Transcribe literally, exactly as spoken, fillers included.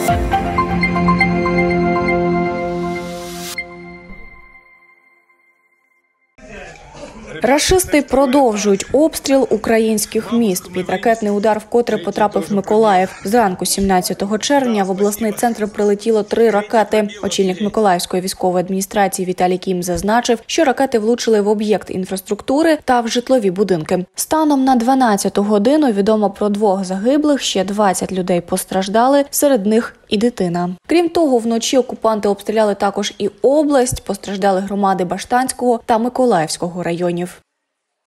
Рашисти продовжують обстріл українських міст. Під ракетний удар вкотре потрапив Миколаїв. Зранку сімнадцятого червня в обласний центр прилетіло три ракети. Очільник Миколаївської військової адміністрації Віталій Кім зазначив, що ракети влучили в об'єкт інфраструктури та в житлові будинки. Станом на дванадцяту годину відомо про двох загиблих, ще двадцять людей постраждали, серед них і дитина. Крім того, вночі окупанти обстріляли також і область, постраждали громади Баштанського та Миколаївського районів.